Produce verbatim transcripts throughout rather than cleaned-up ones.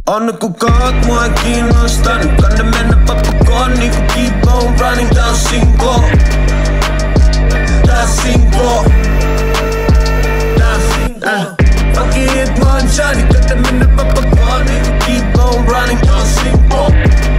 Anna kun kaat mua ei kiinnosta, nyt kanna mennä pappakoon niinku keep on running. Tää on sinko, tää sinko, tää sinko. Fuck it, mä oon shiny, kanna mennä pappakoon niinku keep on running. Tää on sinko,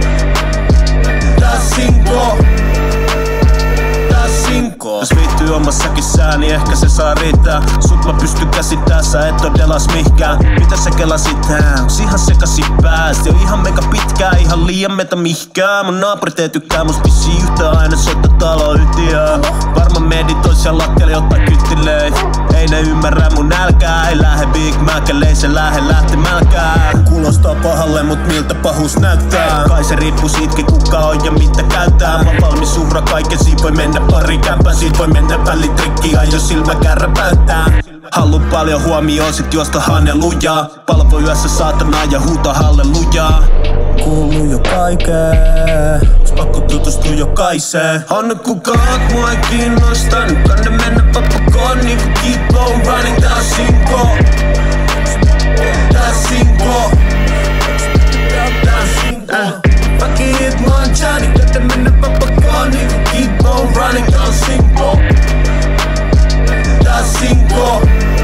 tää sinko, tää sinko. Jos viittyy omassakin sää, niin ehkä se saa riittää. Sut mä pystyn käsittää, sä et oo delas mihkään. Mitä sä kelasit tää? Onks ihan sekasi pääst? Jo ihan mega pitkää, ihan liian metä mihkään. Mun naapurit ei tykkää must vissiin yhtä aina soittaa taloyhtiöä. Varma meditois ja lattialle ottaa kyttilöit. Ei ne ymmärrä mun nälkää, ei lähe Big Mac, ellei se lähe lähtemälkää. Kuulostaa pahalle, mut miltä pahuus näyttää. Kai se riippuu siitkin kuka on ja mitä käyttää. Mä valmis uhraa kaiken, siitä voi mennä pari kämpää. Siitä voi mennä välitrikkiä, jos silmäkärrä päyttää. Haluu paljon huomioon, sit juosta hane lujaa. Palvo yössä saatanaa ja huuta hallelujaa. Kuuluu jo kaikkeen, ois pakko tutustua jokaiseen. Anna kun kaat mua ei kiinnosta, nyt kanna mennä pappakoon niinku keep on running. Tää on sinko, tää sinko, tää sinko. Fuck it, mä oon Johnny, kanna mennä pappakoon niinku keep on running. Tää on sinko, tää sinko.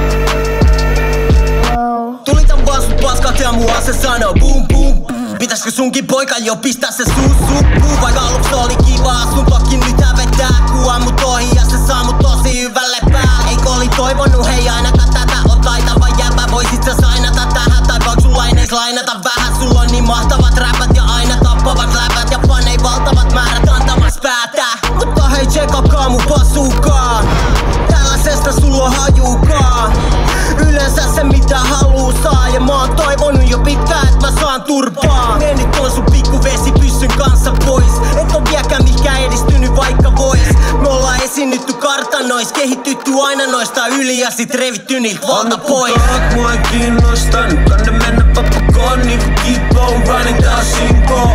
Tuli tän vaan sut paskat ja mua se sanoo boom boom. Pitäiskö sunkin poika jo pistää se suu suppuun? Vaikka aluksi oli kivaa, sun toki nyt hävettää. Kuva mut ohi ja se saa mut tosi hyvälle päälle. Eikö oli toivonut hei ainakaan tätä on taitava jäbä? Voisit sä sainata tähän tai voiko sulla enes lainata vähän? Sulla on niin mahtavat räpät ja aina tappavat läpät. Ja fanei valtavat määrät antamas päätä. Mutta hei tsekakaa mun pasukaa. Tällaisesta sulla on hajukaa. Yleensä se mitä haluu saa. Ja mä oon toivonut jo pitkään et mä saan turpaa. Mennyt on sun pikku vesipyssyn kanssa pois. Et oo vieläkään mikään edistynyt vaikka vois. Me ollaan esiinnytty kartanois. Kehittytty aina noista yli ja sit revitty niiltä valta pois. Anna kun kaat mua ei kiinnosta, nyt kanna mennä pappakoon niinku keep on running. Tää on sinko,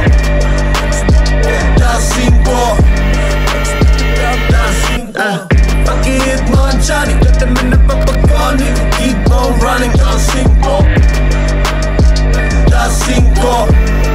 tää sinko, tää sinko. Fuck it, mä oon Johnny, kanna mennä pappakoon niinku keep on running. Tää on sinko, tää sinko.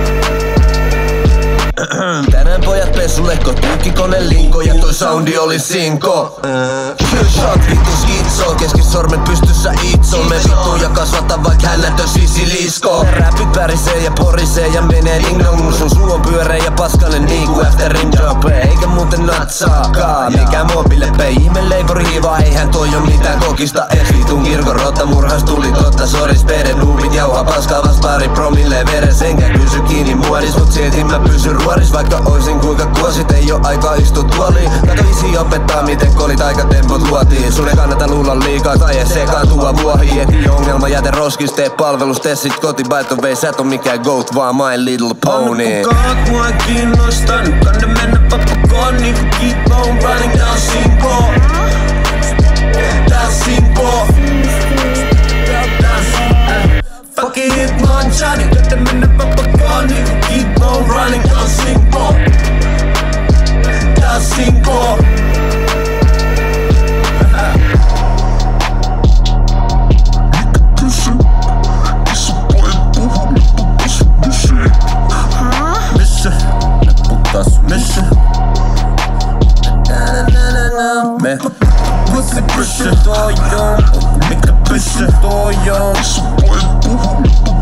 Tänään pojat pesulekko, tukkikone linko ja toi soundi oli sinko. Killshot vittu skitso, keskisormet pystyssä itso. Me vittu ja kasvata vaik hännätön sisilisko. Räpit pärisee ja porisee ja menee ding dong. Sun suu on pyöreä ja paskanen niinku afterin job. Eikä muuten natsaakaan, mikä mobile pay. Ihme leipori hiiva, eihän toi oo mitään kokista. Es vitun kirkon rotta murhas tuli totta. Sori spede nuubit jauha paskaa vast pari promille veres. Enkä kysy kiinni muodis, mut silti mä pysyn ruoris. Vaikka oisin kuinka kuosit, ei oo aikaa istu tuoliin. Kato isi opettaa miten kolit aikatempot luotiin. Sun ei kannata luulla liikaa tai ees sekaantua vuohiin. Eti ongelma jäte roskis, tee palvelus, tee sit koti. By the way, sä et oo mikään goat, vaan my little pony. Anna kun kaat mua ei kiinnosta, nyt kanna mennä pappakoon niinku keep on running. Tää on sinko, tää sinko, tää sinko. Fuck it, mä oon Johnny, kanna mennä pappakoon niinku keep on running. Tää on sinko, tää sinko. Me Pussy pusher, toi on, mikä pusher, toi on.